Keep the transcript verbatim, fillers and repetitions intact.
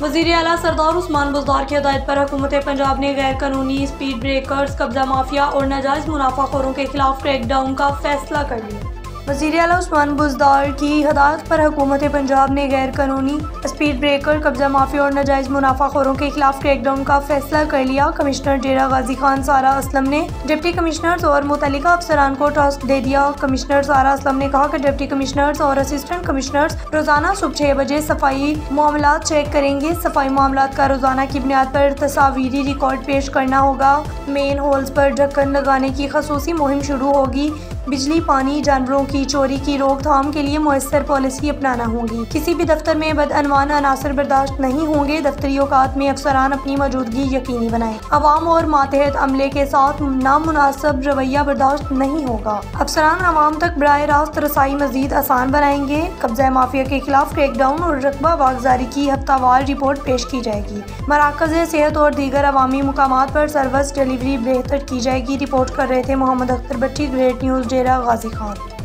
वज़ीर आला सरदार उस्मान बुज़दार की हिदायत पर हुकूमत पंजाब ने गैर कानूनी स्पीड ब्रेकर्स, कब्जा माफिया और नाजायज़ मुनाफाखोरों के खिलाफ क्रैकडाउन का फैसला कर लिया। वज़ीर आला उस्मान बुज़दार की हिदायत पर हुकूमत पंजाब ने गैर कानूनी स्पीड ब्रेकर, कब्जा माफिया और नाजायज़ मुनाफाखोरों के खिलाफ क्रैकडाउन का फैसला कर लिया। कमिश्नर डेरा गाजी खान सारा असलम ने डिप्टी कमिश्नर्स और मुतल्लिका अफसरान को टास्क दे दिया। कमिश्नर सारा असलम ने कहा कि डिप्टी कमिश्नर्स और असिस्टेंट कमिश्नर्स रोजाना सुबह छह बजे सफाई मामलात चेक करेंगे। सफाई मामलात का रोजाना की बुनियाद पर तस्वीरी रिकॉर्ड पेश करना होगा। मेन होल्स पर ढक्कन लगाने की खसूसी मुहिम शुरू होगी। बिजली, पानी, जानवरों की चोरी की रोकथाम के लिए मुयस्सर पॉलिसी अपनाना होगी। किसी भी दफ्तर में बदअनवान अनासर बर्दाश्त नहीं होंगे। दफ्तरी औकात में अफसरान अपनी मौजूदगी यकीनी बनाएं। अवाम और मातहत अमले के साथ नामुनासिब रवैया बर्दाश्त नहीं होगा। अफसरान अवाम तक बराह रास्त रसाई मजीद आसान बनाएंगे। कब्जा माफिया के खिलाफ क्रैकडाउन और रकबा वागजारी की हफ्तावार रिपोर्ट पेश की जाएगी। मराकज़ सेहत और दीगर अवामी मुकामात पर सर्विस डिलीवरी बेहतर की जाएगी। रिपोर्ट कर रहे थे मोहम्मद अख्तर भट्टी, ग्रेट न्यूज़ डेरा गाजी खान।